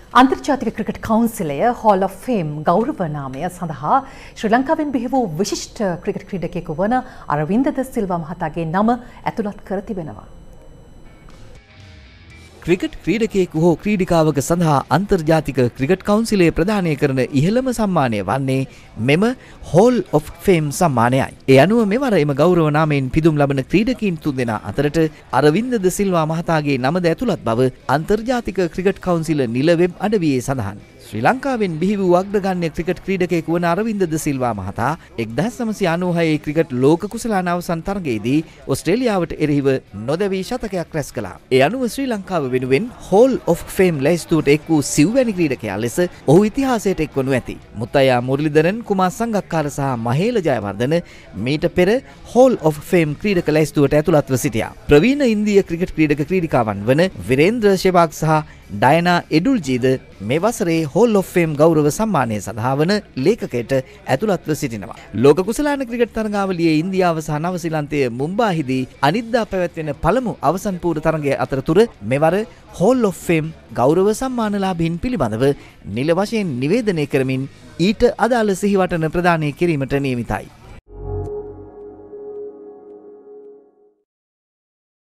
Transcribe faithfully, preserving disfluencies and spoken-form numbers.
අන්තර්ජාතික ක්‍රිකට් කවුන්සිලය hall of fame ගෞරව නාමය සඳහා ශ්‍රී ලංකාවෙන් බිහි වූ විශිෂ්ට ක්‍රිකට් ක්‍රීඩකයෙකු වන අරවින්ද ද සිල්වා මහතාගේ නම ඇතුළත් කර තිබෙනවා. ක්‍රිකට් ක්‍රීඩකයෙකු හෝ ක්‍රීඩිකාවක සඳහා අන්තර්ජාතික ක්‍රිකට් කවුන්සිලය ප්‍රදානය කරන ඉහළම සම්මානය වන්නේ මෙම හෝල් ඔෆ් ෆේම් සම්මානයයි. ඒ අනුව මෙවර එම ගෞරව නාමයෙන් පිදුම් ලබන ක්‍රීඩකීන් තුන්දෙනා අතරට අරවින්ද ද සිල්වා මහතාගේ නමද ඇතුළත් බව අන්තර්ජාතික ක්‍රිකට් කවුන්සිල නිල වෙබ් අඩවියේ සඳහන්. ශ්‍රී ලංකාවෙන් බිහි වූ අග්‍රගණ්‍ය ක්‍රිකට් ක්‍රීඩකයෙකු වන අරවින්ද ද සිල්වා මහතා එක්දහස් නවසිය අනූහයේ ක්‍රිකට් ලෝක කුසලාන අවසන් තරගයේදී ඔස්ට්‍රේලියාවට එරෙහිව නොදැවී ශතකයක් රැස් කළා. ඒ අනුව ශ්‍රී ලංකාව වෙනුවෙන් හෝල් ඔෆ් ෆේම් ලැයිස්තුවට එක් වූ සිව්වැනි ක්‍රීඩකයා ලෙස ඔහු ඉතිහාසයට එක්වනු ඇති. මුත්තයා මුරලිදරන්, කුමාර් සංගක්කාර සහ මහේල ජයවර්ධන මීට පෙර හෝල් ඔෆ් ෆේම් ක්‍රීඩක ලැයිස්තුවට ඇතුළත්ව සිටියා. ප්‍රවීණ ඉන්දීය ක්‍රිකට් ක්‍රීඩක ක්‍රීඩිකාවන් වන විරේන්ද්‍ර ෂෙවාග් සහ ඩයනා එඩුල්ජීද මේ වසරේ හෝල් ඔෆ් ෆේම් ගෞරව සම්මානය සඳහා වන ලේඛකයට ඇතුළත්ව සිටිනවා. ලෝක කුසලාන ක්‍රිකට් තරගාවලියේ ඉන්දියාව සහ නවසීලන්තය මුම්බාහිදී අනිද්දා පැවැත්වෙන පළමු අවසන් පූර්ව තරගය අතරතුර මෙවර හෝල් ඔෆ් ෆේම් ගෞරව සම්මානලාභීන් පිළිබඳව නිල වශයෙන් නිවේදනය කරමින් ඊට අදාළ සිහිවටන ප්‍රදානය කිරීමට නියමිතයි.